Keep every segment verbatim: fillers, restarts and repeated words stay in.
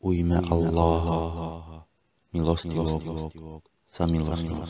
U ime Allaha, milostivog, samilosnog.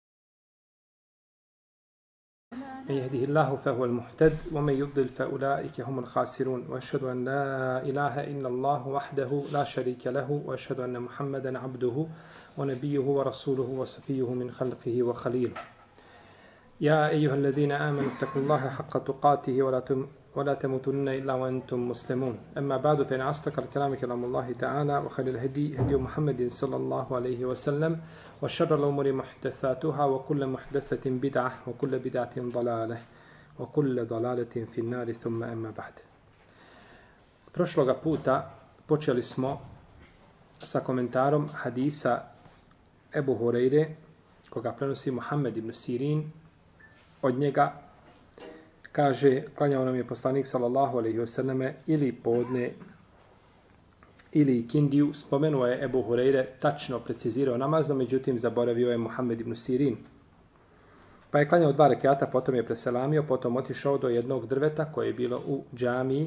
من يهده الله فهو المهتد ومن يضلل فأولئك هم الخاسرون وأشهد أن لا إله إلا الله وحده لا شريك له وأشهد أن محمدا عبده ونبيه ورسوله وصفيه من خلقه وخليله يا أيها الذين آمنوا اتقوا الله حق تقاته ولا ولا تموتن إلا وأنتم مسلمون أما بعد فإن أصدق الكلام كلام الله تعالى وخير الهدي هدي محمد صلى الله عليه وسلم وشر الأمور محدثاتها وكل محدثة بدعة وكل بدعة ضلالة وكل ضلالة في النار ثم أما بعد. Prošloga puta počeli smo sa komentarom hadisa Ebu Hureyre, koga prenosi Muhammed ibn Sirin. Od njega kaže, klanjao nam je poslanik sallallahu alejhi ve selleme ili podne ili kindiju. Spomenuo je Ebu Hureyre, tačno precizirao namazno, međutim zaboravio je Muhammed ibn Sirin. Pa je klanjao dva rekata, potom je preselamio, potom otišao do jednog drveta koje je bilo u džamiji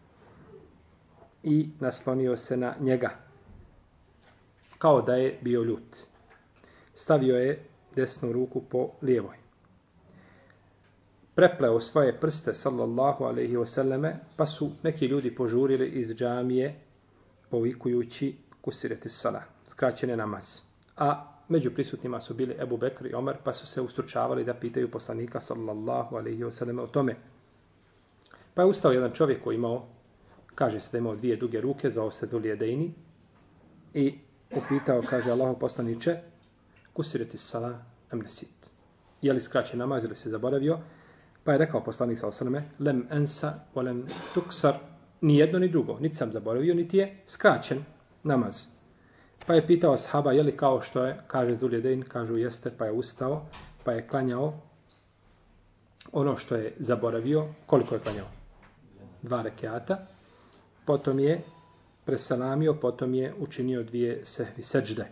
i naslonio se na njega, kao da je bio ljut. Stavio je desnu ruku po lijevoj. Prepleo svoje prste, sallallahu alejhi ve selleme, pa su neki ljudi požurili iz džamije povikujući kusireti sala, skraćene namaz. A među prisutnima su bili Ebu Bekr i Omer, pa su se ustručavali da pitaju poslanika, sallallahu alejhi ve selleme, o tome. Pa je ustao jedan čovjek koji imao, kaže se da imao dvije duge ruke, zvao se Zuljedejni, i upitao, kaže, Allahov poslaniče, kusireti sala amnesit. Je li skraćen namaz ili se zaboravio? Pa je rekao poslanik sallallahu alejhi ve selleme, lem ensa wa lem tuksar, ni jedno ni drugo, niti sam zaboravio, niti je skraćen namaz. Pa je pitao ashaba, je li kao što je, kaže Zuljedejn, kažu jeste, pa je ustao, pa je klanjao ono što je zaboravio. Koliko je klanjao? Dva rekiata. Potom je preselamio, potom je učinio dvije sehvi seđde.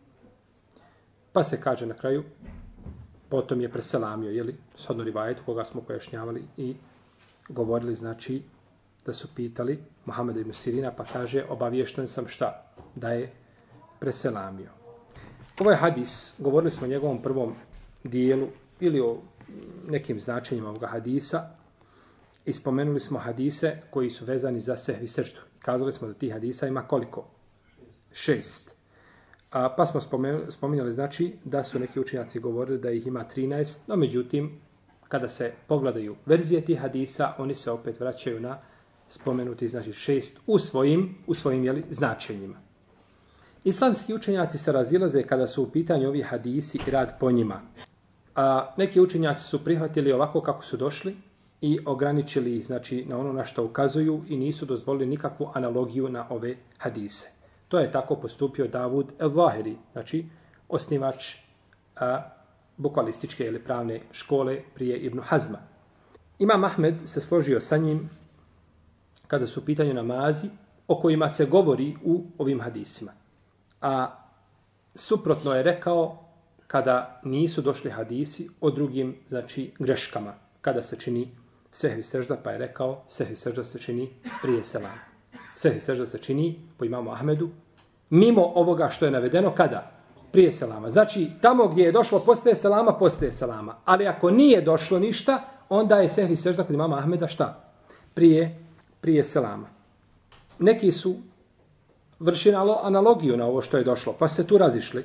Pa se kaže na kraju, potom je preselamio, jeli, shodno rivajetu koga smo pojašnjavali i govorili, znači, da su pitali Muhameda ibn Sirina, pa kaže, obaviješten sam šta? Da je preselamio. Ovo je hadis, govorili smo o njegovom prvom dijelu ili o nekim značenjima ovoga hadisa i spomenuli smo hadise koji su vezani za sehvi seždu. Kazali smo da tih hadisa ima koliko? Šest. A, pa smo spomenuli, spominjali, znači, da su neki učenjaci govorili da ih ima trinaest, no međutim, kada se pogledaju verzije tih hadisa, oni se opet vraćaju na spomenuti, znači, šest u svojim, u svojim jeli, značenjima. Islamski učenjaci se razilaze kada su u pitanju ovi hadisi i rad po njima. A neki učenjaci su prihvatili ovako kako su došli i ograničili ih, znači, na ono na što ukazuju i nisu dozvolili nikakvu analogiju na ove hadise. To je tako postupio Davud el-Zahiri, znači osnivač a, bukvalističke ili pravne škole prije Ibn Hazma. Imam Ahmed se složio sa njim kada su u pitanju namazi o kojima se govori u ovim hadisima. A suprotno je rekao kada nisu došli hadisi o drugim, znači, greškama. Kada se čini sehvi sežda, pa je rekao sehvi sežda se čini prije selama. Sehvi sežda se čini po imamu Ahmedu mimo ovoga što je navedeno kada? Prije selama. Znači, tamo gdje je došlo postaje selama, postaje selama. Ali ako nije došlo ništa, onda je sehvi sežda kod imama Ahmeda šta? Prije, prije selama. Neki su vršili analogiju na ovo što je došlo, pa se tu razišli.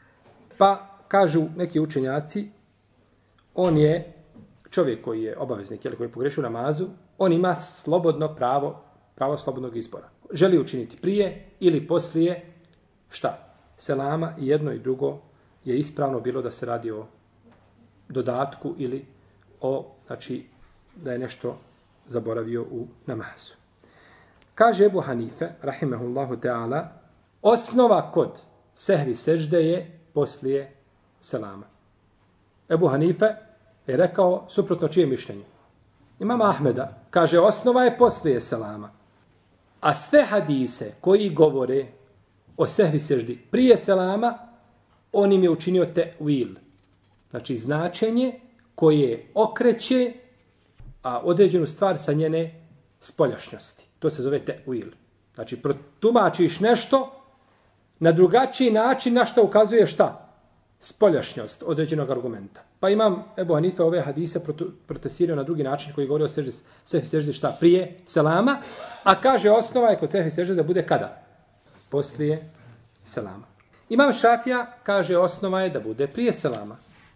Pa kažu neki učenjaci, on je čovjek koji je obaveznik, ili koji je pogrešio namazu, on ima slobodno pravo, pravo slobodnog izbora. Želi učiniti prije ili poslije, šta? Selama, i jedno i drugo je ispravno, bilo da se radi o dodatku ili o, znači, da je nešto zaboravio u namazu. Kaže Ebu Hanife, rahimehullahu ta'ala, osnova kod sehvi sežde je poslije selama. Ebu Hanife je rekao suprotno čije mišljenje? Imam Ahmeda kaže osnova je poslije selama. A sve hadise koji govore o sehvi seždi prije selama, on im je učinio te'wil. Znači značenje koje okreće a određenu stvar sa njene spoljašnjosti. To se zove te'wil. Znači, protumačiš nešto na drugačiji način na što ukazuje šta? Spoljašnjost određenog argumenta. Pa imam Ebu Hanife ove hadise protesirao na drugi način koji govori o seždi, sehvi seždi šta? Prije selama, a kaže osnova je kod sehvi seždi da bude kada? Poslije selama. Imam Šafija kaže osnova je da bude prije selama.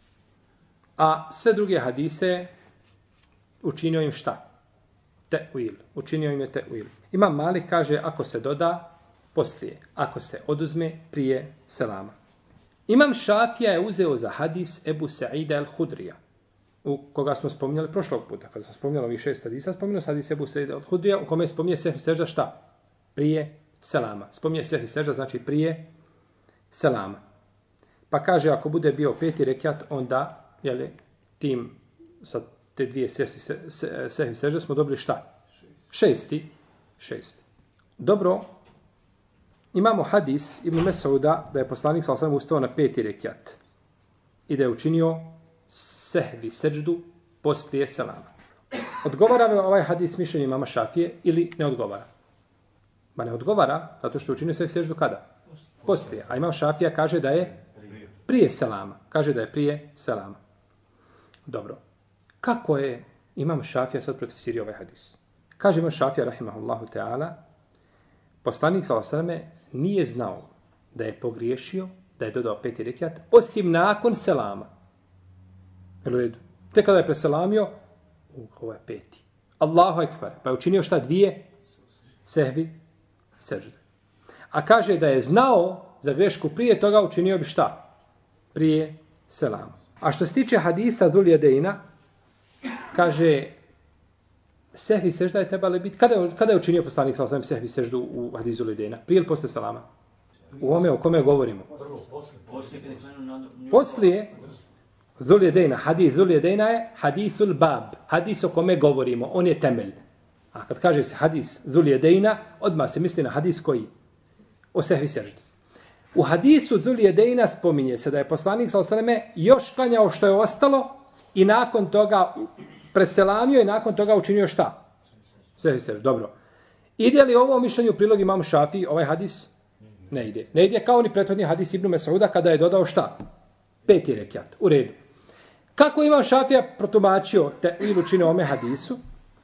A sve druge hadise učinio im šta? Te'uil. Učinio im je te'uil. Imam Malik kaže ako se doda poslije, ako se oduzme prije selama. Imam Šafija je uzeo za hadis Ebu Sa'ida al-Hudrija, u koga smo spominjali prošlog puta. Kada smo spominjali ovih šest hadisa, spominjali hadis Ebu Sa'ida al-Hudrija, u kome spominje sehvi sežda šta? Prije selama. Spominje sehvi sežda, znači prije selama. Pa kaže, ako bude bio peti rekiat, onda, jeli, tim, sa te dvije sehvi sežda smo dobili šta? Šesti. Šesti. Dobro, imamo hadis Ibn Mesauda da je poslanik sallallahu alejhi ve sellem ustao na peti rekiat i da je učinio sehvi seždu poslije selama. Odgovara li ovaj hadis mišljenje imama Šafije ili ne odgovara? Ba ne odgovara, zato što je učinio sehvi seždu kada? Poslije. A imam Šafija kaže da je prije selama. Kaže da je prije selama. Dobro. Kako je imam Šafija sad protefsirio ovaj hadis? Kaže imam Šafija, rahimahullahu ta'ala, poslanik sallallahu alejhi ve sellem nije znao da je pogriješio, da je dodao peti rekiat, osim nakon selama. Jel u redu? Te kada je preselamio, uh, ovo je peti. Allahu ekber. Pa je učinio šta? Dvije sehvi sežde. A kaže da je znao za grešku prije toga, učinio bi šta? Prije selama. A što se tiče hadisa Zul Jedeina, kaže sehvi sežda je trebali biti, kada je, kada je učinio poslanik sallallahu alejhi ve sellem sehvi seždu u hadisu Zul Jedeina? Prije ili posle selama? U ome o kome govorimo? Poslije Zul Jedeina, hadis Zul Jedeina je hadisul bab, hadis o kome govorimo, on je temelj. A kad kaže se hadis Zul Jedeina, odmah se misli na hadis koji? O sehvi seždi. U hadisu Zul Jedeina spominje se da je poslanik sallallahu alejhi ve sellem još klanjao što je ostalo i nakon toga preselamio i nakon toga učinio šta? Sehvi seždu. Dobro. Ide li ovo mišljenje u prilog imamu Šafiji, ovaj hadis? Ne ide. Ne ide kao ni prethodni hadis Ibn Mesauda kada je dodao šta? Peti rekiat. U redu. Kako imam Šafija protumačio te ili učinio ome hadisu?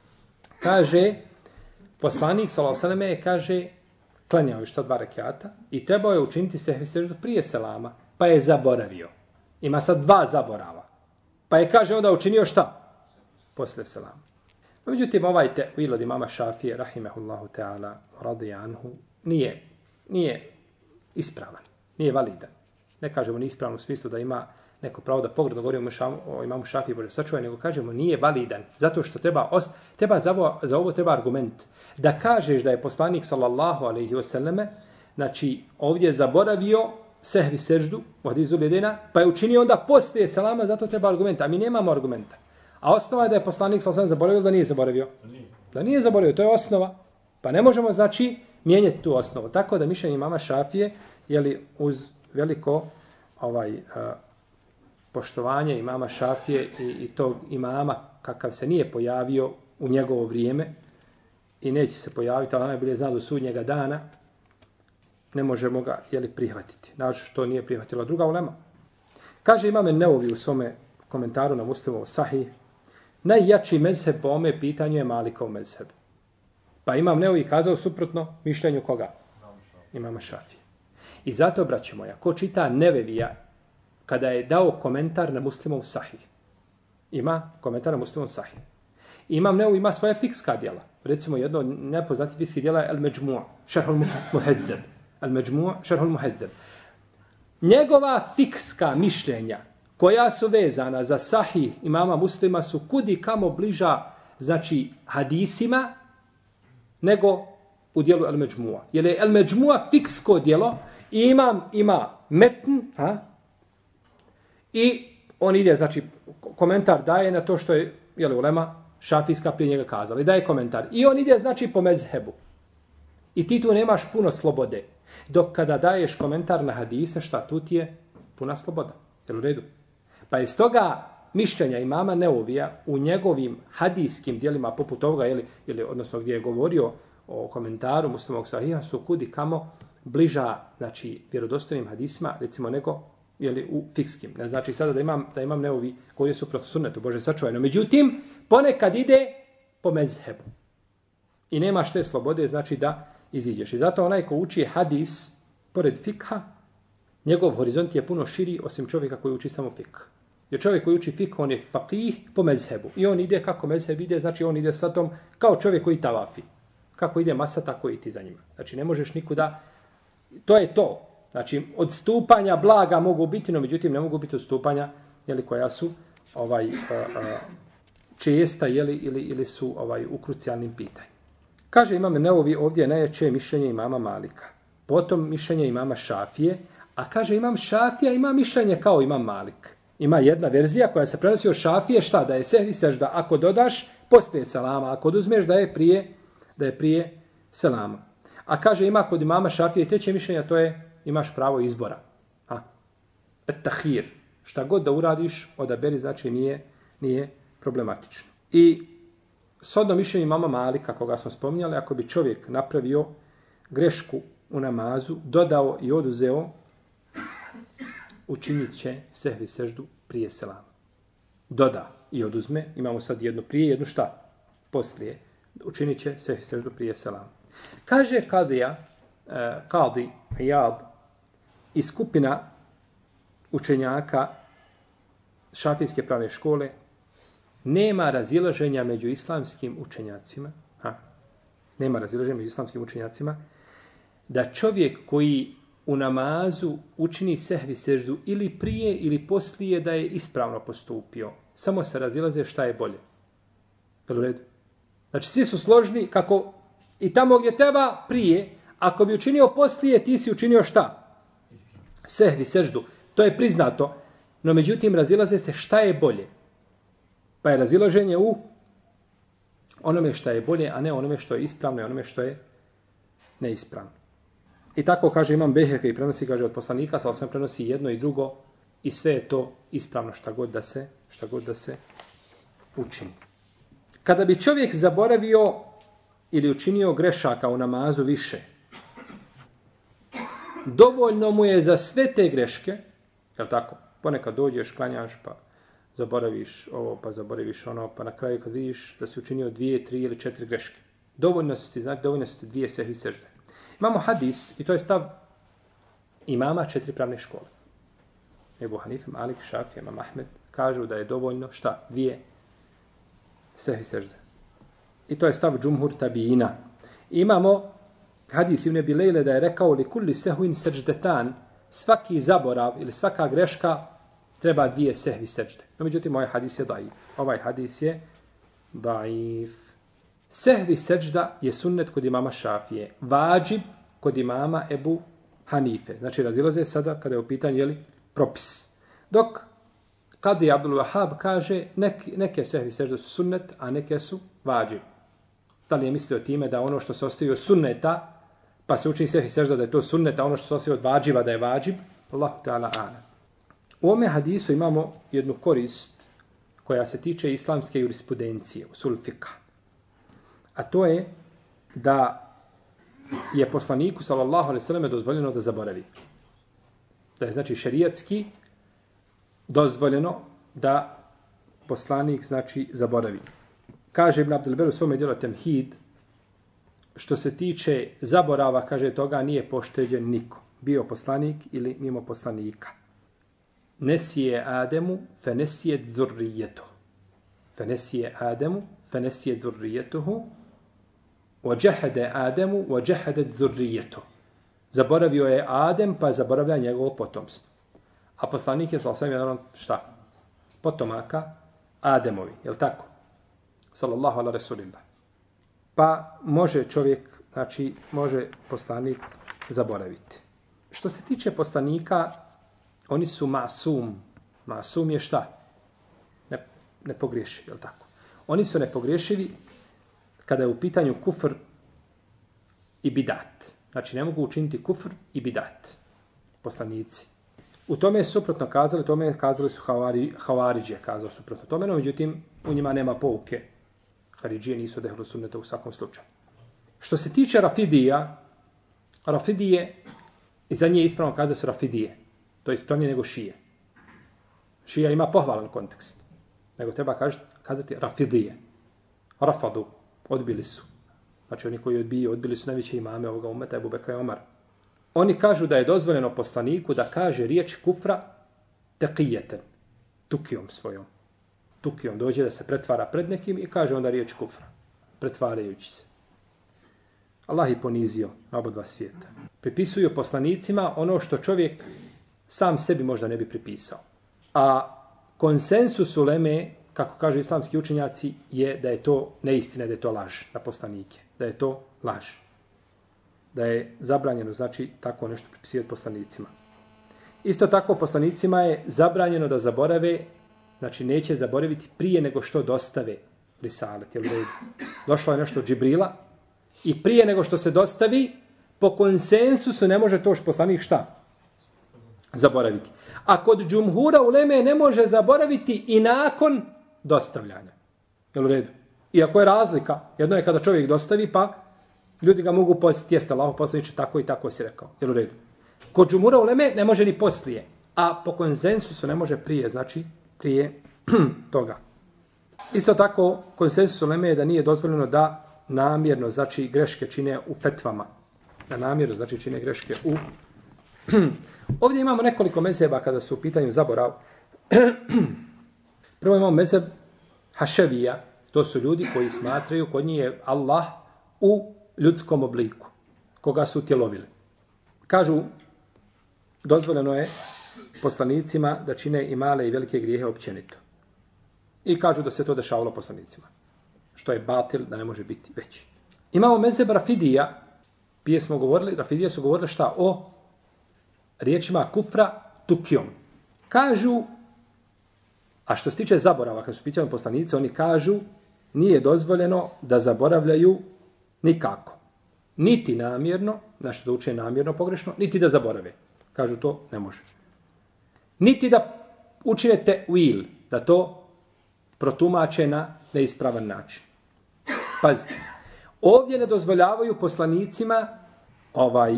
Kaže, poslanik sallallahu alejhi ve sellem kaže, klanjao je što dva rekiata i trebao je učiniti sehvi seždu prije selama, pa je zaboravio. Ima sad dva zaborava. Pa je, kaže, onda učinio šta? Posle selama. No, međutim, ovaj te'wil od imama Šafije, rahimehullahu ta'ala, radiya anhu, nije, nije ispravan, nije validan. Ne kažemo ni ispravan u smislu da ima neko pravo da pogredno govorimo o imamu Šafiji, Bože sačuvaj, nego kažemo nije validan, zato što treba, os, treba za, ovo, za ovo treba argument. Da kažeš da je poslanik sallallahu alejhi ve selleme, znači ovdje zaboravio sehvi seždu u hadisu Zul Jedeina, pa je učinio onda poslije selama, zato treba argumenta, a mi nemamo argumenta. A osnova je da je poslanik sallallahu alejhi ve sellem zaboravio da nije zaboravio. Da nije zaboravio, to je osnova. Pa ne možemo, znači, mijenjati tu osnovu. Tako da mišljenje imama Šafije, jeli uz veliko ovaj uh, poštovanje imama Šafije i, i tog imama kakav se nije pojavio u njegovo vrijeme i neće se pojaviti, ali najbolje zna do sudnjega dana, ne možemo ga jeli, prihvatiti. Znači što nije prihvatila druga ulema. Kaže imame Neovi u svome komentaru na Muslimov Sahih, najjači mezheb po ome pitanju je Malikov mezheb. Pa imam Neovi kazao suprotno mišljenju koga? Imama Šafije. I zato, braćo moja, ko čita Nevevija kada je dao komentar na Muslimov Sahih, ima komentar na Muslimov Sahih. Imam Neovi ima svoja fikska djela. Recimo jedno od nepoznatih fikskih djela je Al-Međmu' Šerhul Muhedzeb. Al-Međmu' Šerhul Muhedzeb. Njegova fikska mišljenja koja su vezana za Sahih imama Muslima su kudi kamo bliža, znači, hadisima nego u dijelu Al-Međmu'a. Jer je Al-Međmu'a fiksko dijelo i imam ima metn, ha? I on ide, znači, komentar daje na to što je, jel, ulema šafijska prije njega kazala. I daje komentar. I on ide, znači, po mezhebu. I ti tu nemaš puno slobode. Dok kada daješ komentar na hadise, šta tu ti je? Puna sloboda. Jel u redu? Pa iz toga mišljenja imama Neovija u njegovim hadijskim dijelima poput ovoga, ili, ili odnosno gdje je govorio o komentaru Muslimovog sahiha su kudi kamo bliža, znači, vjerodostojnim hadisma, recimo, nego jeli, u fikskim. Ne znači sada da imam, da imam neovi koji su protiv sunnetu, Bože sačuvajno. Međutim, ponekad ide po mezhebu. I nemaš te slobode, znači da iziđeš. I zato onaj ko uči hadis, pored fikha, njegov horizont je puno širi osim čovjeka koji uči samo fikh. Jer čovjek koji uči fikh, on je faqih po mezhebu. I on ide kako mezheb ide, znači on ide sa tom kao čovjek koji tavafi. Kako ide masa, tako i ti za njima. Znači ne možeš nikuda, to je to. Znači odstupanja blaga mogu biti, no međutim ne mogu biti odstupanja jeli, koja su ovaj, uh, uh, česta jeli, ili, ili su ovaj, u krucijalnim pitanjima. Kaže Imam Neovi ovdje najjače mišljenje imama Malika. Potom mišljenje imama Šafije, a kaže Imam Šafija ima mišljenje kao Imam Malik. Ima jedna verzija koja se prenosi od Šafije, šta? Da je sehvi sežda ako dodaš, poslije selama. Ako oduzmeš da je prije, da je prije selama. A kaže ima kod imama Šafije treće mišljenja, to je imaš pravo izbora. A? Et-tahir. Šta god da uradiš, odaberi, znači nije, nije problematično. I shodno mišljenje imama Malika, koga smo spominjali, ako bi čovjek napravio grešku u namazu, dodao i oduzeo, učinit će sehvi seždu prije selama. Doda i oduzme, imamo sad jedno prije, jedno šta? Poslije. Učinit će sehvi seždu prije selama. Kaže Kadija, eh, Kadi Iyad iz skupina učenjaka šafijske pravne škole, nema razilaženja među islamskim učenjacima, ha, nema razilaženja među islamskim učenjacima, da čovjek koji u namazu učini sehvi seždu ili prije ili poslije da je ispravno postupio. Samo se razilaze šta je bolje. Je li u redu? Znači, svi su složni kako i tamo gdje treba prije, ako bi učinio poslije, ti si učinio šta? Sehvi seždu. To je priznato. No, međutim, razilaze se šta je bolje. Pa je razilaženje u onome šta je bolje, a ne onome što je ispravno i onome što je neispravno. I tako kaže Imam Beheka i prenosi, kaže od poslanika, sa osam prenosi jedno i drugo i sve je to ispravno šta god da se, šta god da se učini. Kada bi čovjek zaboravio ili učinio grešaka u namazu više, dovoljno mu je za sve te greške, je li tako? Ponekad dođeš, klanjaš, pa zaboraviš ovo, pa zaboraviš ono, pa na kraju kad vidiš da si učinio dvije, tri ili četiri greške. Dovoljno su ti, znači, dovoljno su ti dvije sehvi sežde. Imamo hadis, i to je stav imama četiri pravne škole. Ebu Hanife, Malik, Šafija, Imam Ahmed, kažu da je dovoljno, šta? Dvije sehvi sežde. I to je stav džumhur tabiina. Imamo hadis Ibn Abi Lejle da je rekao li kulli sehvin seždetan, svaki zaborav ili svaka greška treba dvije sehvi sežde. No, međutim, ovaj hadis je daif. Ovaj hadis je daif. Sehvi sežda je sunnet kod imama Šafije. Vađib kod imama Ebu Hanife. Znači, razilaze sada kada je u pitanju jeli, propis. Dok Kadi Abdul Wahab kaže nek, neke sehvi sežda su sunnet, a neke su vađib. Da li je mislio time da ono što se ostaje od sunneta, pa se učini sehvi sežda da je to sunnet, a ono što se ostaje od vađiva da je vađib? Allahu ta'ala a'lam. U ome hadisu imamo jednu korist koja se tiče islamske jurisprudencije, usul fiqha. A to je da je poslaniku sallallahu alejhi ve selleme dozvoljeno da zaboravi. Da je znači šerijatski dozvoljeno da poslanik znači zaboravi. Kaže Ibn Abdul Ber u svome djelu Temhid, što se tiče zaborava, kaže toga nije pošteđen niko. Bio poslanik ili mimo poslanika. Nesije Ademu fe nesije dzurrijetu. Fe nesije Ademu fe nesije dzurrijetuhu. Ođehede Ademu, ođehede dzurrijetu. Zaboravio je Adem, pa zaboravlja njegovo potomstvo. A poslanik je, sallallahu alejhi ve sellem, šta? Potomaka Ademovi, je li tako? Sallallahu ala Rasulillah. Pa može čovjek, znači, može poslanik zaboraviti. Što se tiče poslanika, oni su masum. Masum je šta? Ne, ne pogriješi, je li tako? Oni su nepogriješivi kada je u pitanju kufr i bidat. Znači, ne mogu učiniti kufr i bidat. Poslanici. U tome su suprotno kazali, tome kazali su havari, havariđe, kazao suprotno tome, no međutim, u njima nema pouke. Haridžije nisu dehlu sunneta u svakom slučaju. Što se tiče Rafidija, Rafidije, i za nje ispravno kaza su Rafidije. To je ispravnije nego šije. Šija ima pohvalan kontekst. Nego treba kazati Rafidije. Rafadu, odbili su. Znači oni koji odbiju, odbili su najveće imame ovoga umeta, Ebu Bekra i Omar. Oni kažu da je dozvoljeno poslaniku da kaže riječ kufra taqijeten, tukijom svojom. Tukijom dođe da se pretvara pred nekim i kaže onda riječ kufra, pretvarajući se. Allah je ponizio na oba dva svijeta. Pripisuju poslanicima ono što čovjek sam sebi možda ne bi pripisao. A konsensus uleme, kako kažu islamski učenjaci, je da je to neistina, da je to laž na poslanike. Da je to laž. Da je zabranjeno, znači, tako nešto pripisivati poslanicima. Isto tako poslanicima je zabranjeno da zaborave, znači neće zaboraviti prije nego što dostave risalet. Jel redu? Došlo je nešto od Džibrila i prije nego što se dostavi, po konsensusu ne može to što poslanik šta? Zaboraviti. A kod džumhura uleme ne može zaboraviti i nakon dostavljanja. Jel u redu? Iako je razlika, jedno je kada čovjek dostavi, pa ljudi ga mogu posjetiti, jeste Allaho poslaniče, tako i tako si rekao. Jel u redu? Kod džumhura uleme ne može ni poslije, a po konsensusu ne može prije, znači prije toga. Isto tako, konsensus uleme je da nije dozvoljeno da namjerno, znači greške čine u fetvama. Da namjerno, znači čine greške u... Ovdje imamo nekoliko mezheba kada su u pitanju zaborav. Prvo imamo mezheb Haševija. To su ljudi koji smatraju kod njih je Allah u ljudskom obliku, koga su utjelovili. Kažu, dozvoljeno je poslanicima da čine i male i velike grijehe općenito. I kažu da se to dešavalo poslanicima. Što je batil, da ne može biti veći. Imamo mezheb Rafidija. Prije smo govorili, Rafidije su govorili šta o riječima kufra tukijom. Kažu, a što se tiče zaborava, kad su pitali poslanici, oni kažu, nije dozvoljeno da zaboravljaju nikako. Niti namjerno, znači da uče namjerno pogrešno, niti da zaborave. Kažu to ne može. Niti da učinete will, da to protumače na neispravan način. Pazite, ovdje ne dozvoljavaju poslanicima ovaj,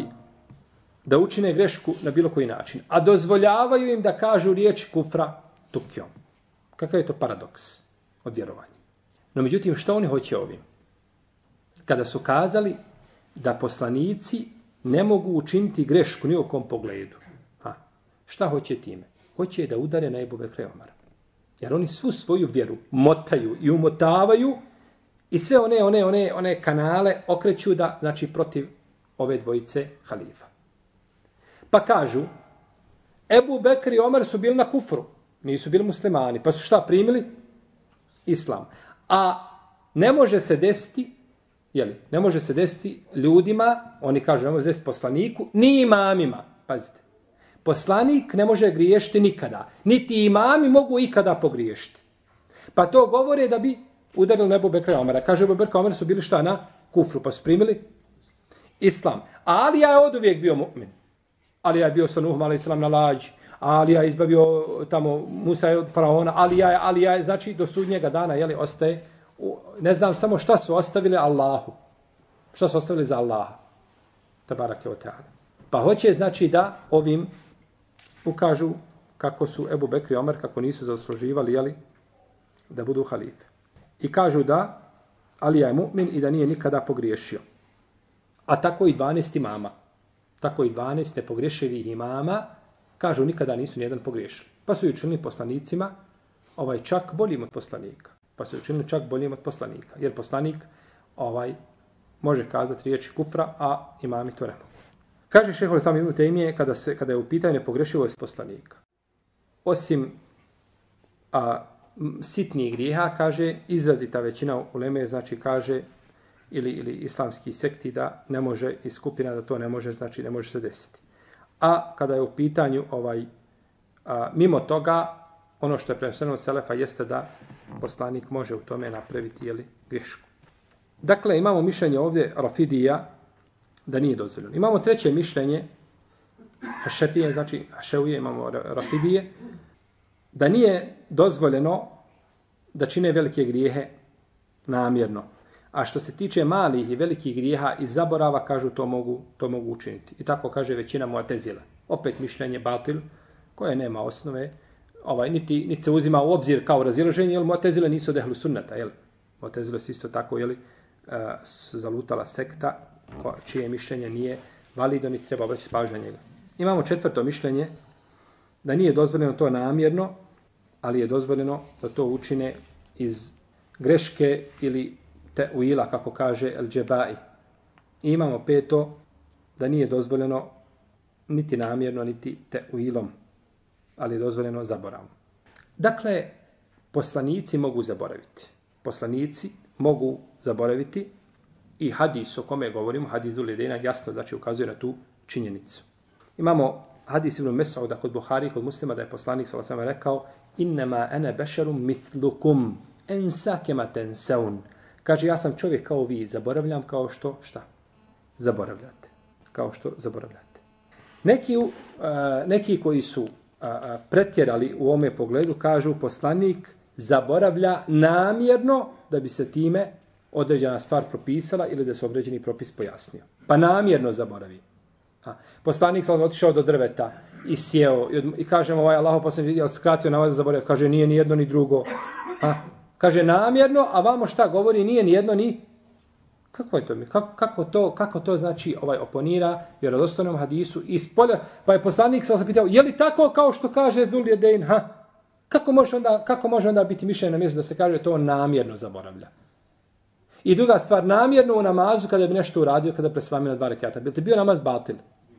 da učine grešku na bilo koji način, a dozvoljavaju im da kažu riječ kufra tukjom. Kakav je to paradoks od vjerovanja? No međutim, što oni hoće ovim? Kada su kazali da poslanici ne mogu učiniti grešku ni u kom pogledu. Ha. Šta hoće time? Hoće da udare na Ebu Bekra i Omara. Jer oni svu svoju vjeru motaju i umotavaju i sve one, one, one, one kanale okreću da, znači, protiv ove dvojice halifa. Pa kažu, Ebu Bekr i Omar su bili na kufru, nisu bili muslimani, pa su šta primili? Islam. A ne može se desiti, jeli, ne može se desiti ljudima, oni kažu, ne može se desiti poslaniku, ni imamima, pazite. Poslanik ne može griješiti nikada, niti imami mogu ikada pogriješiti. Pa to govore da bi udarili na Ebu Bekra i Omara. Kaže, Ebu Bekra i Omar su bili šta na kufru, pa su primili Islam. A Alija je od uvijek bio mu'min. Alija je bio sa Nuhom, alejhi selam, na lađi. Alija je izbavio tamo Musa od faraona. Alija je, Alija je, znači, do sudnjega dana, jeli, ostaje, ne znam samo šta su ostavili Allahu. Šta su ostavili za Allaha. Tabarake o teala. Pa hoće, znači, da ovim ukažu kako su Ebu Bekr i Omar, kako nisu zasluživali, jeli, da budu halife. I kažu da Alija je mu'min i da nije nikada pogriješio. A tako i dvanaest imama. Tako i dvanaest nepogriješivih imama, kažu, nikada nisu nijedan pogriješili. Pa su učinili poslanicima ovaj čak boljim od poslanika. Pa su učinili čak boljim od poslanika. Jer poslanik ovaj može kazati riječi kufra, a imami to ne mogu. Kaže šejh al-Islam ibn Tejmije, kada, se, kada je u pitanju nepogrešivost poslanika. Osim a, sitnijih grijeha, kaže, izrazita većina uleme, znači kaže, ili, ili islamski sekti, da ne može, i skupina da to ne može, znači ne može se desiti. A kada je u pitanju ovaj, a, mimo toga, ono što je preneseno od selefa jeste da poslanik može u tome napraviti, jeli, grešku. Dakle, imamo mišljenje ovdje Rafidija da nije dozvoljeno. Imamo treće mišljenje Hašefije, znači Haševije, imamo Rafidije, da nije dozvoljeno da čine velike grijehe namjerno. A što se tiče malih i velikih grijeha i zaborava, kažu to mogu, to mogu učiniti. I tako kaže većina Mu'tezila. Opet mišljenje batil, koje nema osnove, ovaj, niti, niti se uzima u obzir kao razilaženje, jer Mu'tezile nisu od ehlu sunnata, jel? Mu'tezile su isto tako, jel, uh, zalutala sekta, ko, čije mišljenje nije valido, niti treba obraćati pažnju na njega. Imamo četvrto mišljenje, da nije dozvoljeno to namjerno, ali je dozvoljeno da to učine iz greške ili te'uila, kako kaže el-Džebai. I imamo peto, da nije dozvoljeno niti namjerno, niti te'uilom, ali je dozvoljeno zaboravom. Dakle, poslanici mogu zaboraviti. Poslanici mogu zaboraviti i hadis o kome govorimo, hadis Zul Jedejna, jasno znači ukazuje na tu činjenicu. Imamo hadis ibn Mes'uda kod Buhari, kod Muslima, da je poslanik sallallahu alejhi ve sellem rekao: "Innama ana basharun mithlukum, ensa kama tansaun." Kaže, ja sam čovjek kao vi, zaboravljam kao što, šta? Zaboravljate. Kao što zaboravljate. Neki, uh, neki koji su uh, pretjerali u ome pogledu, kažu poslanik zaboravlja namjerno da bi se time određena stvar propisala ili da se određeni propis pojasnio. Pa namjerno zaboravi. Ha. Poslanik sam otišao do drveta i sjeo i, i kaže mu ovaj Allaho poslanik, jel skratio namaz, zaboravio? Kaže, nije ni jedno ni drugo. Ha. Kaže namjerno, a vamo šta govori, nije ni jedno ni... Kako je to mi? Kako, kako, to, kako to znači ovaj oponira vjerodostojnom hadisu iz polja? Pa je poslanik sam se pitao, je li tako kao što kaže Zul Jedejn? Ha? Kako može onda, kako može onda biti mišljenje na mjestu da se kaže to namjerno zaboravlja? I druga stvar, namjerno u namazu kada bi nešto uradio, kada preslami na dva rekata. Bi ti bio namaz batil?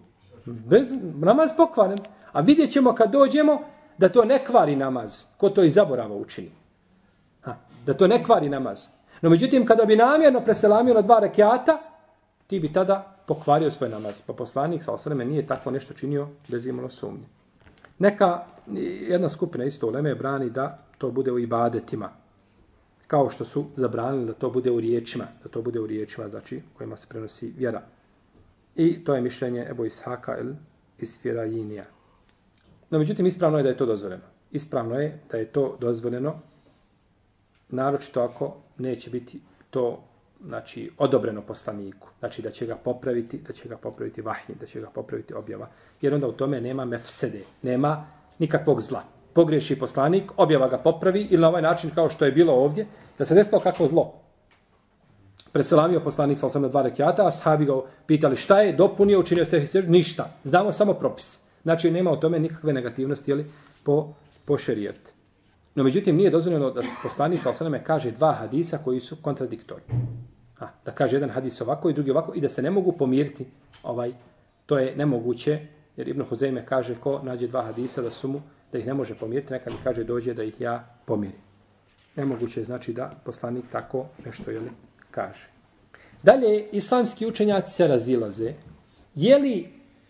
Bez, namaz pokvaren. A vidjet ćemo kad dođemo da to ne kvari namaz. Ko to i zaborava učini. Ha, da to ne kvari namaz. No međutim, kada bi namjerno preselamio na dva rekata, ti bi tada pokvario svoj namaz. Pa poslanik sallallahu alejhi ve sellem nije tako nešto činio bez imalo sumnje. Neka jedna skupina isto uleme brani da to bude u ibadetima. Kao što su zabranili da to bude u riječima, da to bude u riječima, znači kojima se prenosi vjera. I to je mišljenje Ebu Ishaka el Isfirajinija. No međutim, ispravno je da je to dozvoljeno. Ispravno je da je to dozvoljeno, naročito ako neće biti to, znači, odobreno poslaniku. Znači da će ga popraviti, da će ga popraviti vahij, da će ga popraviti objava. Jer onda u tome nema mefsede, nema nikakvog zla. Pogriješi poslanik, objava ga popravi ili na ovaj način kao što je bilo ovdje, da se desilo kakvo zlo. Preselamio poslanik sallallahu alejhi ve sellem na dva rekata, a ashabi ga pitali šta je, dopunio, učinio se seždu, ništa. Znamo samo propis. Znači nema u tome nikakve negativnosti, jeli, po, po šerijetu. No međutim nije dozvoljeno da poslanik sallallahu alejhi ve sellem kaže dva hadisa koji su kontradiktorni. Ha, da kaže jedan hadis ovako i drugi ovako i da se ne mogu pomiriti, ovaj, to je nemoguće, jer Ibn Huzejme kaže ko nađe dva hadisa da su mu, da ih ne može pomiriti, neka mi kaže dođe da ih ja pomirim. Nemoguće je znači da poslanik tako nešto, jeli, kaže. Dalje, islamski učenjaci se razilaze. Je li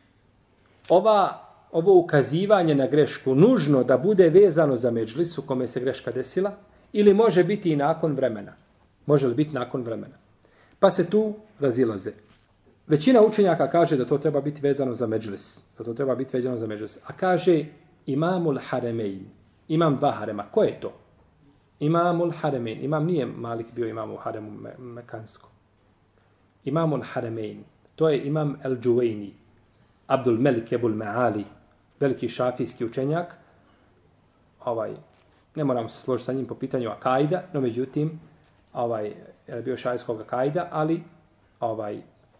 ova, ovo ukazivanje na grešku nužno da bude vezano za medžlis u kome se greška desila ili može biti i nakon vremena? Može li biti nakon vremena? Pa se tu razilaze. Većina učenjaka kaže da to treba biti vezano za medžlis. Da to treba biti vezano za medžlis. A kaže Imamul Haremein. Imam dva harema. Ko je to? Imamul Haremein. Imam nije Malik bio imam u haremu me, Mekanskom. Imamul Haremein. To je imam El-Džuvejni. Abdul Melik Ebul Meali. Veliki šafijski učenjak. Ovaj, ne moram se složiti sa njim po pitanju akajda, no međutim, ovaj, je bio šafijskog akajda, ali ovaj,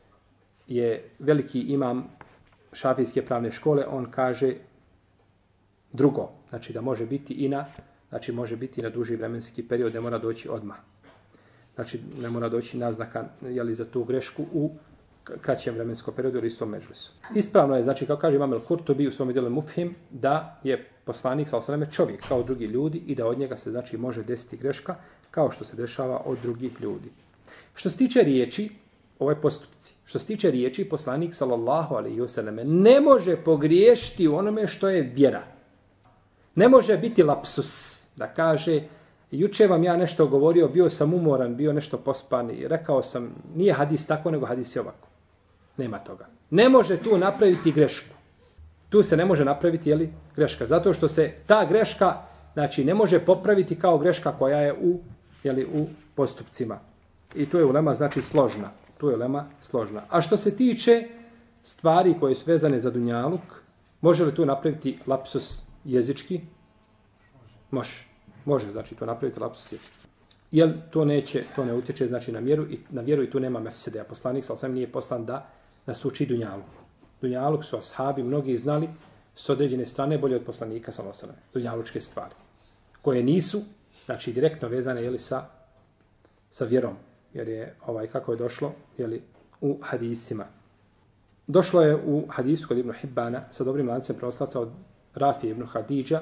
je veliki imam šafijske pravne škole, on kaže drugo, znači da može biti i na, znači može biti i na duži vremenski period, ne mora doći odmah. Znači ne mora doći naznaka jeli, za tu grešku u kraćem vremenskom periodu ili istom međlisu. Ispravno je, znači kao kaže Imam el-Kurtubi u svom djelu Mufhim, da je poslanik sallallahu alejhi ve sellem čovjek kao drugi ljudi i da od njega se znači može desiti greška kao što se dešava od drugih ljudi. Što se tiče riječi, ove postupci, što se tiče riječi, poslanik sallallahu alejhi ve sellem ne može pogriješiti u onome što je vjera. Ne može biti lapsus, da kaže, juče vam ja nešto govorio, bio sam umoran, bio nešto pospan i rekao sam, nije hadis tako, nego hadis je ovako. Nema toga. Ne može tu napraviti grešku. Tu se ne može napraviti, jeli, greška. Zato što se ta greška, znači, ne može popraviti kao greška koja je u, jeli, u postupcima. I tu je ulema znači složna. Tu je ulema složna. A što se tiče stvari koje su vezane za dunjaluk, može li tu napraviti lapsus jezički? Može. Može, znači to napraviti lapsus jezički. Jer to neće, to ne utječe znači na mjeru i na vjeru i tu nema mefsede. A poslanik sallallahu alejhi ve sellem nije poslan da nas uči dunjaluk. Dunjaluk su ashabi mnogi znali s određene strane bolje od poslanika sallallahu alejhi ve sellem. Dunjalučke stvari koje nisu znači direktno vezane je li sa sa vjerom, jer je ovaj kako je došlo je li u hadisima. Došlo je u hadisu kod Ibn Hibbana sa dobrim lancem prenoslaca od Rafije ibn Hadidža,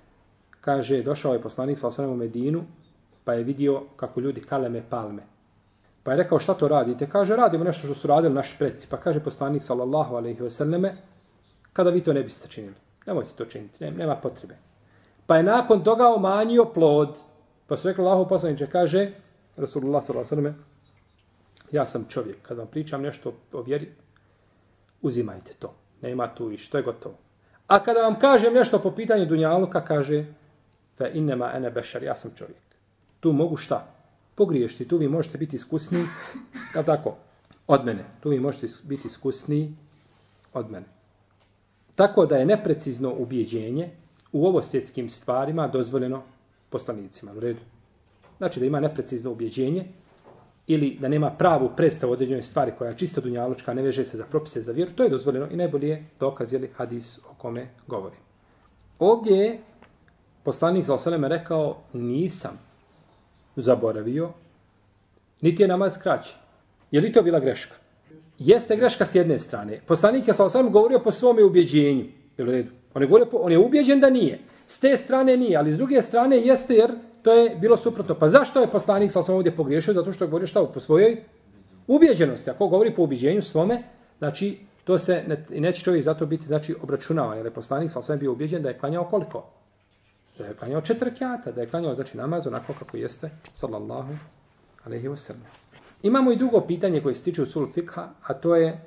kaže došao je poslanik sallallahu alejhi ve sellem u Medinu, pa je vidio kako ljudi kaleme palme. Pa je rekao šta to radite? Kaže radimo nešto što su radili naši preci. Pa kaže poslanik sallallahu alejhi ve selleme kada vi to ne biste činili. Nemojte to činiti, nema, nema potrebe. Pa je nakon toga umanjio plod. Pa su rekli Allahov poslaniče, kaže Rasulullah sallallahu alejhi ve selleme, ja sam čovjek, kad vam pričam nešto o vjeri, uzimajte to. Nema tu i što je gotovo. A kada vam kažem nešto po pitanju dunjaluka, kaže fa innama ana bashar, ja sam čovjek. Tu mogu šta? Pogriješiti. Tu vi možete biti iskusni, kao tako, od mene. Tu vi možete biti iskusni od mene. Tako da je neprecizno ubjeđenje u ovosvjetskim stvarima dozvoljeno poslanicima. U redu. Znači da ima neprecizno ubjeđenje ili da nema pravu predstavu određenoj stvari koja je čisto dunjalučka, ne veže se za propise za vjeru, to je dozvoljeno i najbolji je dokaz ili hadis o kome govori. Ovdje je poslanik sallallahu alejhi ve sellem rekao nisam zaboravio, niti je namaz kraći. Je li to bila greška? Jeste greška s jedne strane. Poslanik je sallallahu alejhi ve sellem govorio po svome ubjeđenju. Je li u redu? On je, govorio, on je ubjeđen da nije. S te strane nije, ali s druge strane jeste jer to je bilo suprotno. Pa zašto je poslanik sallallahu alejhi ve sellem ovdje pogriješio? Zato što je govorio šta po svojoj ubjeđenosti. Ako govori po ubjeđenju svome, znači to se ne, neće čovjek zato biti znači obračunavan. Jer je poslanik sallallahu alejhi ve sellem bio ubjeđen da je klanjao koliko? Da je klanjao četiri rekjata, da je klanjao znači namaz onako kako jeste sallallahu alejhi ve sellem. Imamo i drugo pitanje koje se tiče usul fikha, a to je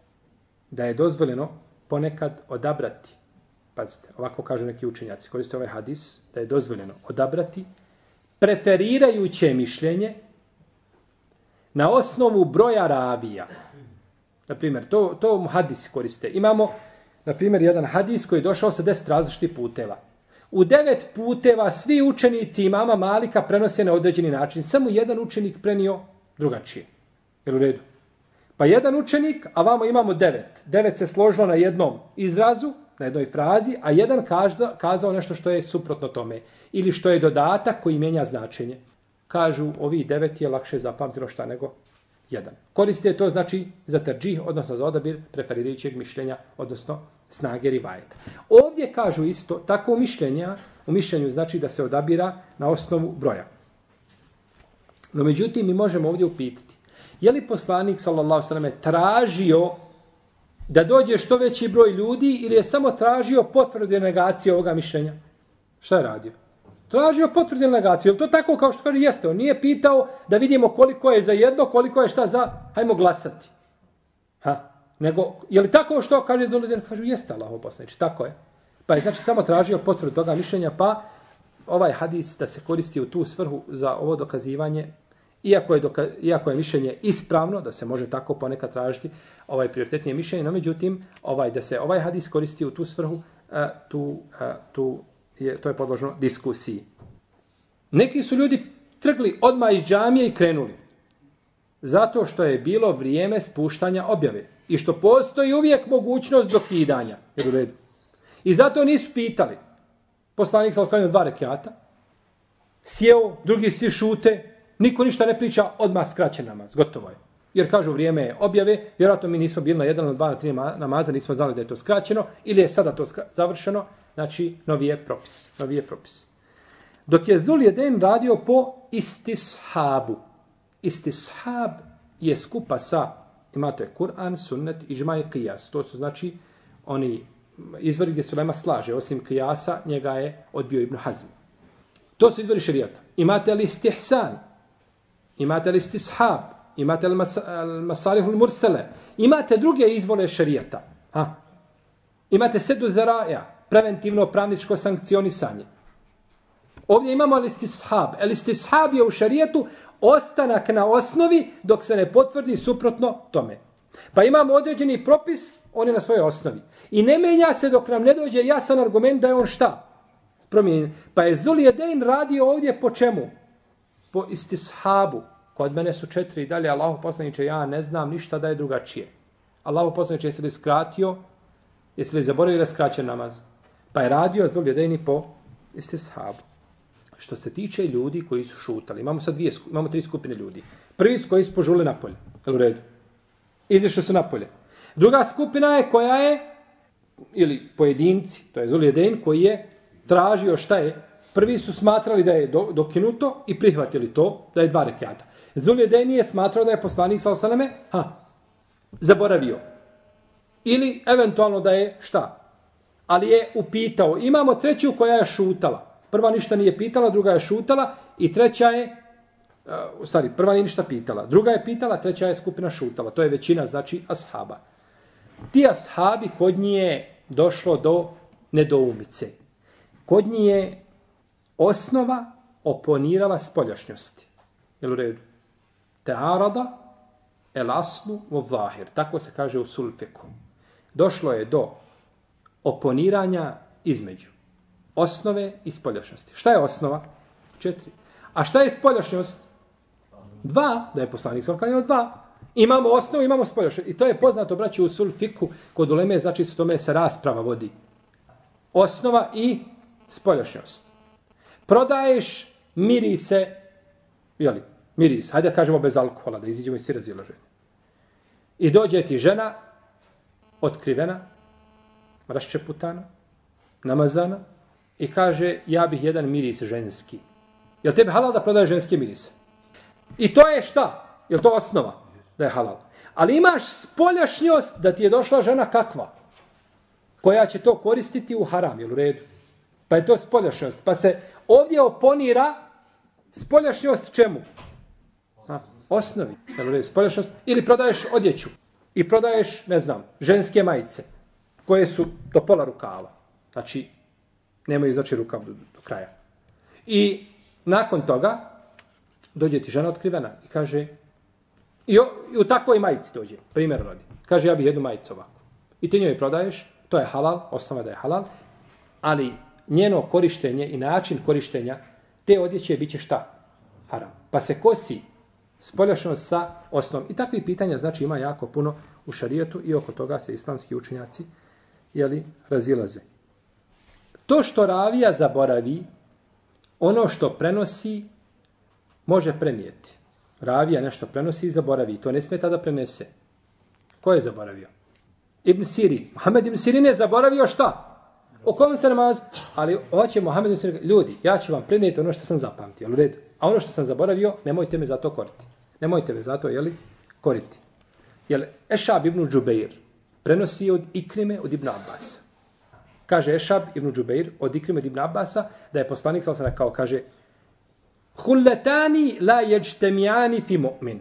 da je dozvoljeno ponekad odabrati. Pazite, ovako kažu neki učenjaci, koriste ovaj hadis, da je dozvoljeno odabrati preferirajuće mišljenje na osnovu broja ravija. Naprimjer, to, to hadisi koriste. Imamo, na primjer, jedan hadis koji je došao sa deset različitih puteva. U devet puteva svi učenici imama Malika prenose na određeni način. Samo jedan učenik prenio drugačije. Jel u redu? Pa jedan učenik, a vamo imamo devet. Devet se složilo na jednom izrazu, na jednoj frazi, a jedan každa, kazao nešto što je suprotno tome. Ili što je dodatak koji mijenja značenje. Kažu, ovi devet je lakše zapamtilo šta nego jedan. Koriste to znači za terđih, odnosno za odabir preferirajućeg mišljenja, odnosno snage rivajeta. Ovdje kažu isto, tako mišljenja, u mišljenju znači da se odabira na osnovu broja. No međutim, mi možemo ovdje upitati, je li poslanik, sallallahu alejhi ve selleme, tražio da dođe što veći broj ljudi ili je samo tražio potvrdu negacije ovoga mišljenja? Šta je radio? Tražio potvrdu negaciju. Je li to tako kao što kaže jeste? On nije pitao da vidimo koliko je za jedno, koliko je šta za, hajmo glasati. Ha? Nego, je li tako što kaže Zuliden? Kažu, jeste Allahov poslanik, tako je. Pa je znači samo tražio potvrdu toga mišljenja, pa ovaj hadis da se koristi u tu svrhu za ovo dokazivanje, iako je, doka, iako je mišljenje ispravno, da se može tako ponekad tražiti ovaj prioritetnije mišljenje, no međutim, ovaj, da se ovaj hadis koristi u tu svrhu, a, tu, a, tu je, to je podložno diskusiji. Neki su ljudi trgli odmah iz džamije i krenuli. Zato što je bilo vrijeme spuštanja objave. I što postoji uvijek mogućnost dokidanja. Jer u redu. I zato nisu pitali. Poslanik sa odklanjom dva rekiata. Sjeo, drugi svi šute. Niko ništa ne priča, odmah skraćen namaz. Gotovo je. Jer kažu vrijeme je objave. Vjerojatno mi nismo bili na jedan, na dva, na tri namaza. Nismo znali da je to skraćeno. Ili je sada to završeno. Znači, novi je propis. Novi je propis. Dok je Zuljedin radio po istishabu. Istishab je skupa sa, imate Kur'an, sunnet, ižma i qiyas. To su znači oni izvori gdje se ulema slaže. Osim qiyasa, njega je odbio Ibn Hazm. To su izvori šerijata. Imate li istihsan, imate li istishab, imate li masalihul mursele, imate druge izvore šerijata. Ha? Imate sedu zaraja, preventivno pravničko sankcionisanje. Ovdje imamo elistishab. Elistishab je u šarijetu ostanak na osnovi dok se ne potvrdi suprotno tome. Pa imamo određeni propis, on je na svojoj osnovi. I ne menja se dok nam ne dođe jasan argument da je on šta? Promijenjen. Pa je Zuljedein radio ovdje po čemu? Po istishabu. Kod mene su četiri i dalje. Allahu poslaniče, ja ne znam ništa da je drugačije. Allahu poslaniče, jesi li skratio? Jesi li zaboravio da je skraćen namaz? Pa je radio Zuljedein po istishabu. Što se tiče ljudi koji su šutali, imamo sad dvije, imamo tri skupine ljudi. Prvi su koji su požuli napolje. U redu. Izišli su napolje. Druga skupina je koja je, ili pojedinci, to je Zuljedein, koji je tražio šta je. Prvi su smatrali da je do, dokinuto i prihvatili to, da je dva rekiata. Zuljedein je smatrao da je poslanik sallallahu alejhi ve selleme ha, zaboravio. Ili eventualno da je šta? Ali je upitao. Imamo treću koja je šutala. Prva ništa nije pitala, druga je šutala i treća je, uh, sorry, prva nije ništa pitala. Druga je pitala, treća je skupina šutala. To je većina, znači, ashaba. Ti ashabi, kod njih je došlo do nedoumice. Kod njih je osnova oponirala spoljašnjosti. Jel u redu? Te'arada el aslu vo zahir. Tako se kaže u sulfeku. Došlo je do oponiranja između osnove i spoljašnjosti. Šta je osnova? Četiri. A šta je spoljašnjost? Dva. Da je poslanik sam klanjao dva. Imamo osnovu, imamo spoljašnjost. I to je poznato, braći, u sulfiku. Kod uleme, znači, su tome se rasprava vodi. Osnova i spoljašnjost. Prodaješ mirise, jeli, miris, hajde da kažemo bez alkohola, da iziđemo iz svi razilaženja. I dođe ti žena, otkrivena, raščeputana, namazana, i kaže, ja bih jedan miris ženski. Jel tebi halal da prodaje ženske mirise? I to je šta? Jel to osnova da je halal? Ali imaš spoljašnjost da ti je došla žena kakva? Koja će to koristiti u haram, jel u redu? Pa je to spoljašnjost. Pa se ovdje oponira spoljašnjost čemu? Ha, osnovi. Jel u redu? Spoljašnjost. Ili prodaješ odjeću. I prodaješ, ne znam, ženske majice. Koje su do pola rukava. Znači, nemaju znači rukav do, do kraja. I nakon toga dođe ti žena otkrivena i kaže, i, o, i u takvoj majici dođe, primjer rodi. Kaže, ja bih jednu majicu ovako. I ti njoj prodaješ, to je halal, osnova da je halal, ali njeno korištenje i način korištenja te odjeće bit će šta? Haram. Pa se kosi spoljašnjost sa osnovom. I takvih pitanja znači ima jako puno u šarijetu i oko toga se islamski učenjaci jeli, razilaze. To što ravija zaboravi, ono što prenosi, može prenijeti. Ravija nešto prenosi i zaboravi. To ne smeta da prenese. Ko je zaboravio? Ibn Sirin. Mohamed Ibn Sirin je zaboravio šta? O kom se namazu? Ali hoće Mohamed Ibn Sirin. Ljudi, ja ću vam prenijeti ono što sam zapamtio. Ali u redu. A ono što sam zaboravio, nemojte me za to koriti. Nemojte me za to, jeli, koriti. Jel, Ešab ibn Džubeir prenosi od Ikrime od Ibn Abbasa. Kaže Ešab ibn Džubeir od Ikrime od Ibn Abbasa da je poslanik sallallahu alejhi ve sellem kao kaže Hulletani la yajtami'ani fi mu'min.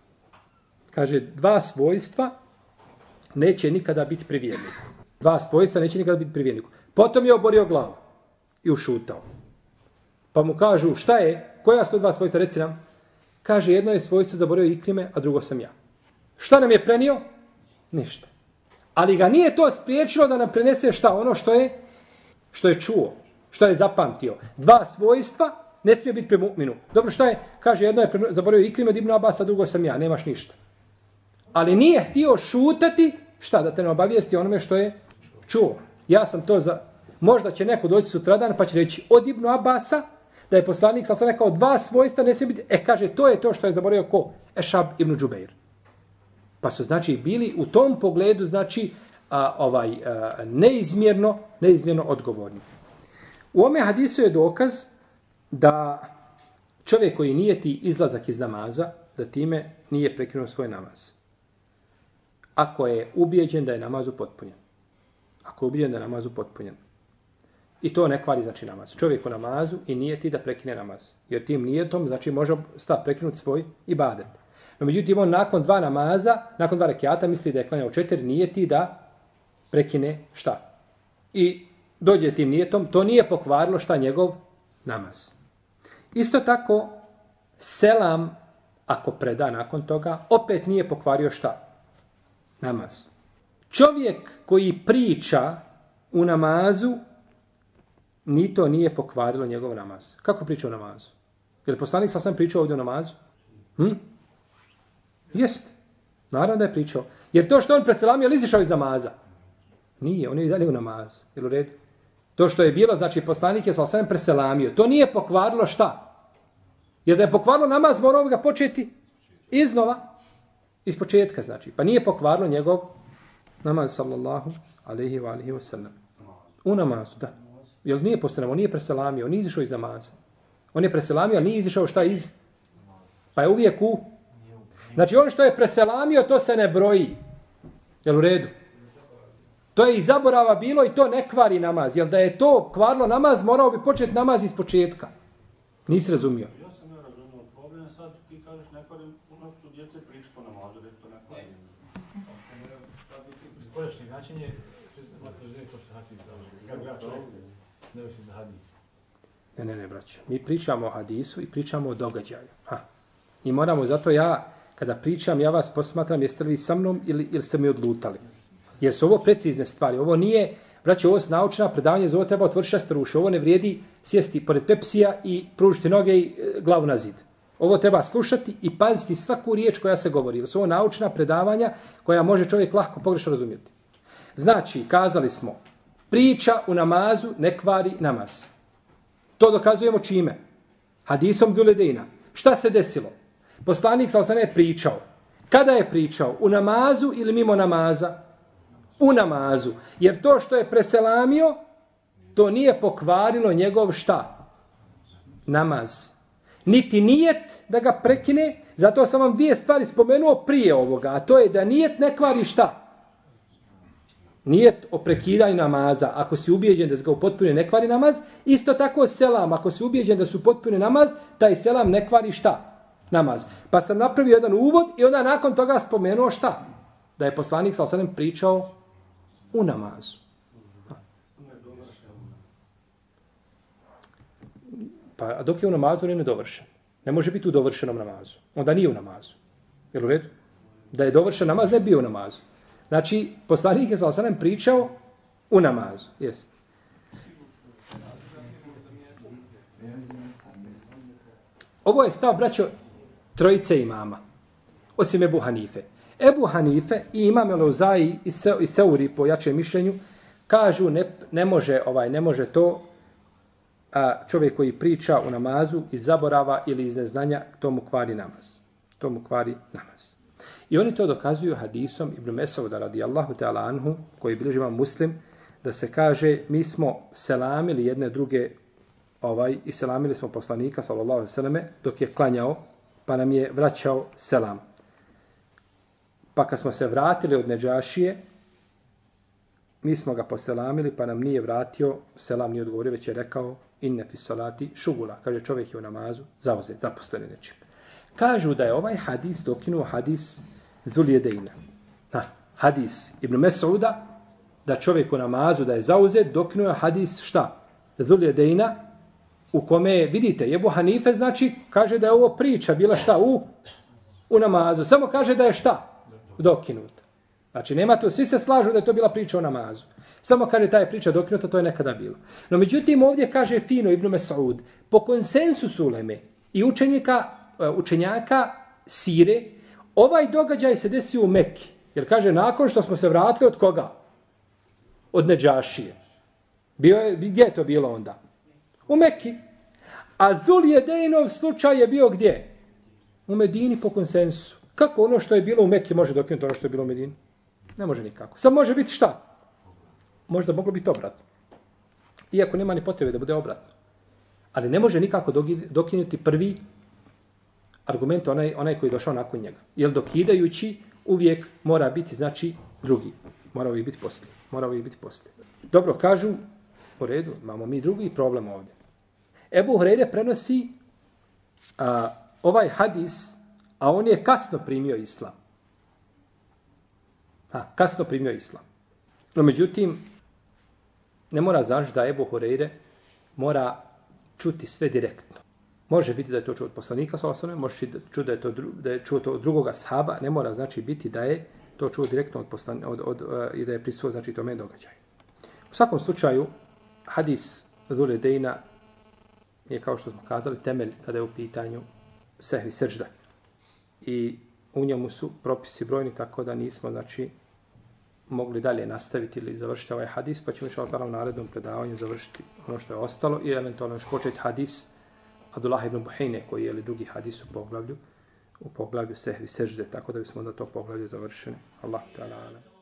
Kaže dva svojstva neće nikada biti pri vjerniku. Dva svojstva neće nikada biti pri vjerniku. Potom je oborio glavu i ušutao. Pa mu kažu šta je? Koja su to dva svojstva? Reci nam. Kaže jedno je svojstvo zaborio Ikrime, a drugo sam ja. Šta nam je prenio? Ništa. Ali ga nije to spriječilo da nam prenese šta? Ono što je što je čuo, što je zapamtio. Dva svojstva ne smije biti pri mu'minu. Dobro, šta je? Kaže, jedno je zaboravio Ikrime od Ibn Abasa, drugo sam ja, nemaš ništa. Ali nije htio šutati, šta, da te ne obavijesti onome što je čuo. Ja sam to za... Možda će neko doći sutradan pa će reći od Ibn Abasa da je poslanik, sam sam rekao, dva svojstva ne smije biti... E, kaže, to je to što je zaboravio ko? Ešab ibn Džubeir. Pa su, znači, bili u tom pogledu, znači, a, ovaj, a, neizmjerno, neizmjerno odgovorni. U ome hadisu je dokaz da čovjek koji nijeti izlazak iz namaza, da time nije prekinuo svoj namaz. Ako je ubijeđen da je namaz upotpunjen. Ako je ubijeđen da je namaz upotpunjen. I to ne kvari znači namaz. Čovjek u namazu i nijeti da prekine namaz. Jer tim nijetom znači može sta prekinuti svoj ibadet. No međutim on nakon dva namaza, nakon dva rekiata misli da je klanjao četiri, nijeti da prekine šta. I dođe tim nijetom, to nije pokvarilo šta njegov namaz. Isto tako, selam, ako preda nakon toga, opet nije pokvario šta? Namaz. Čovjek koji priča u namazu, ni to nije pokvarilo njegov namaz. Kako priča u namazu? Je li poslanik sam sam pričao ovdje u namazu? Hm? Jeste. Naravno da je pričao. Jer to što on preselamio, je li izišao iz namaza? Nije, on je i dalje u namazu. Je li u redu? To što je bilo, znači poslanik je sam preselamio. To nije pokvarilo šta? Jer da je pokvarilo namaz, morao bi ga početi iznova. Iz početka, znači. Pa nije pokvarilo njegov namaz, sallallahu alaihi wa alihi wa sallam. U namazu, da. Jer nije postanamo, nije preselamio, on nije izišao iz namaza. On je preselamio, ali nije izišao šta iz? Pa je uvijek u... Znači, on što je preselamio, to se ne broji. Jel u redu? To je i zaborava bilo i to ne kvari namaz. Jel da je to kvarlo namaz, morao bi početi namaz iz početka. Nisi razumio. Ja sam ne razumio. Problem je sad, ti kažeš ne kvarim, u noću djece priča po namazu, da to ne kvarim. Pojašnji način je, to što hadis kaže, ja čovjek, ne bi se za hadis. Ne, ne, ne, braćo. Mi pričamo o hadisu i pričamo o događaju. Ha. I moramo, zato ja, kada pričam, ja vas posmatram, jeste li vi sa mnom ili, ili ste mi odlutali. Jer su ovo precizne stvari. Ovo nije, braćo, ovo je naučna predavanje, za ovo treba otvoriti šestaruše. Ovo ne vrijedi sjesti pored Pepsija i pružiti noge i e, glavu na zid. Ovo treba slušati i paziti svaku riječ koja se govori. Jer su ovo naučna predavanja koja može čovjek lahko pogrešno razumjeti. Znači, kazali smo, priča u namazu ne kvari namaz. To dokazujemo čime? Hadisom Zuledejna. Šta se desilo? Poslanik sallallahu alejhi ve sellem je pričao. Kada je pričao? U namazu ili mimo namaza? U namazu. Jer to što je preselamio, to nije pokvarilo njegov šta? Namaz. Niti nijet da ga prekine, zato sam vam dvije stvari spomenuo prije ovoga, a to je da nijet ne kvari šta? Nijet o prekidanju namaza, ako si ubijeđen da se ga upotpuni ne kvari namaz, isto tako selam, ako si ubijeđen da su upotpuni namaz, taj selam ne kvari šta? Namaz. Pa sam napravio jedan uvod i onda nakon toga spomenuo šta? Da je poslanik sallallahu alejhi ve sellem pričao u namazu. Pa dok je u namazu, on je nedovršen. Ne može biti u dovršenom namazu. Onda nije u namazu. Jel u redu? Da je dovršen namaz, ne bio u namazu. Znači, poslanik je sallallahu alejhi ve sellem pričao u namazu. Jest. Ovo je stav, braćo, trojice imama. Osim Ebu Hanife. Ebu Hanife i imam Elauzaji i, Se, i Seuri po jačem mišljenju kažu ne, ne može ovaj ne može to a, čovjek koji priča u namazu iz zaborava ili iz neznanja, to mu kvari namaz. To mu kvari namaz. I oni to dokazuju hadisom Ibn Mesauda radijallahu ta'ala anhu, koji bilježi imam Muslim, da se kaže mi smo selamili jedne druge ovaj i selamili smo poslanika sallallahu alejhi ve selleme dok je klanjao, pa nam je vraćao selam. Pa kad smo se vratili od Nedžašije, mi smo ga poselamili, pa nam nije vratio, selam nije odgovorio, već je rekao inne fis salati šugula. Kaže, čovjek je u namazu zauzet, zaposleni nečim. Kažu da je ovaj hadis dokinuo hadis Zuljedejna. Ha, hadis Ibn Mesauda, da čovjek u namazu da je zauzet, dokinuo hadis šta? Zuljedejna, u kome, vidite, Ebu Hanife znači, kaže da je ovo priča, bila šta u, u namazu. Samo kaže da je šta? Dokinuta. Znači, nema to, svi se slažu da je to bila priča o namazu. Samo kaže ta je priča dokinuta, to je nekada bilo. No, međutim, ovdje kaže fino Ibn Mes'ud, po konsensusu uleme i učenika, učenjaka sire, ovaj događaj se desio u Mekki. Jer kaže, nakon što smo se vratili od koga? Od Nedžašije. Bio je, gdje je to bilo onda? U Mekki. A Zuljedejnov slučaj je bio gdje? U Medini po konsensusu. Kako ono što je bilo u Mekki može dokinuti ono što je bilo u Medini? Ne može nikako. Sad može biti šta? Možda moglo biti obratno. Iako nema ni potrebe da bude obratno. Ali ne može nikako dokinuti prvi argument, onaj, onaj koji je došao nakon njega. Jer dokidajući uvijek mora biti, znači, drugi. Mora uvijek biti poslije. Mora uvijek biti poslije. Dobro, kažu, u redu, imamo mi drugi problem ovdje. Ebu Hureyre prenosi a, ovaj hadis, a on je kasno primio islam. Ha, kasno primio islam. No, međutim, ne mora znaš da Ebu Hureyre mora čuti sve direktno. Može biti da je to čuo od poslanika, sallallahu alejhi ve sellem, može čuo da je to da je čuo to od drugog ashaba, ne mora znači biti da je to čuo direktno od poslanika od, od, od, i da je prisustvo znači tome događaju. U svakom slučaju hadis Zuledejna je, kao što smo kazali, temelj kada je u pitanju sehvi sežda. I u njemu su propisi brojni, tako da nismo znači mogli dalje nastaviti ili završiti ovaj hadis, pa ćemo inšallah u narednom predavanju završiti ono što je ostalo i eventualno još početi hadis Abdullah ibn Buhejne, koji je li drugi hadis u poglavlju, u poglavlju sehvi sežde, tako da bismo onda to poglavlje završili. Allah ta'ala.